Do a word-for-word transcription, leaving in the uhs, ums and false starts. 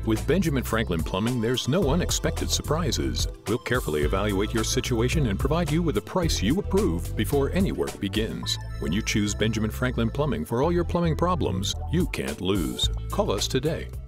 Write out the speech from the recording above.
With Benjamin Franklin Plumbing, there's no unexpected surprises. We'll carefully evaluate your situation and provide you with a price you approve before any work begins. When you choose Benjamin Franklin Plumbing for all your plumbing problems, you can't lose. Call us today.